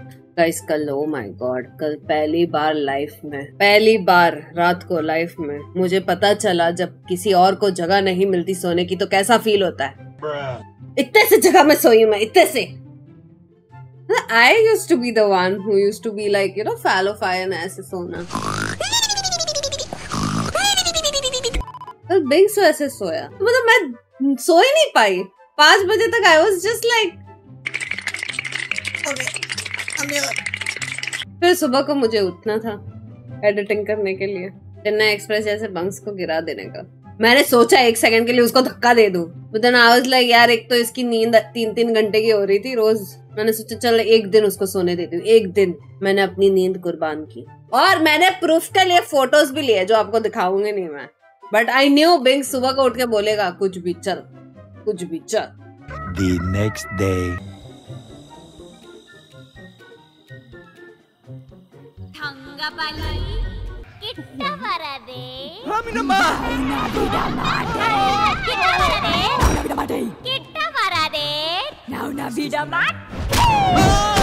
Guys कल, oh my God, कल पहली बार लाइफ में, पहली बार रात को लाइफ में मुझे पता चला जब किसी और को जगह नहीं मिलती सोने की तो कैसा फील होता है। इतने से जगह में सोई हूँ मैं, इतने से। I used to be the one who used to be like, you know, fallofian ऐसे सोना। कल बिंग्स वैसे सोया, तो मतलब मैं सो ही नहीं पाई 5 बजे तक। I was just like, फिर सुबह को मुझे उठना था एडिटिंग करने के लिए, चेन्नई एक्सप्रेस जैसे बंक्स को गिरा देने का। मैंने सोचा 1 सेकंड के लिए उसको धक्का दे दूं, but then I was like, यार एक तो इसकी नींद 3-3 घंटे की हो रही थी रोज। मैंने सोचा चल एक दिन उसको सोने देती हूँ। एक दिन मैंने अपनी नींद कुर्बान की, और मैंने प्रूफ के लिए फोटोज भी लिए जो आपको दिखाऊंगी नहीं मैं। बट आई न्यू बिंग सुबह को उठ के बोलेगा कुछ भी चल, कुछ भी चल। The next day. Kita parade. Raminama. Kita parade. Kita parade. Now na vida mat.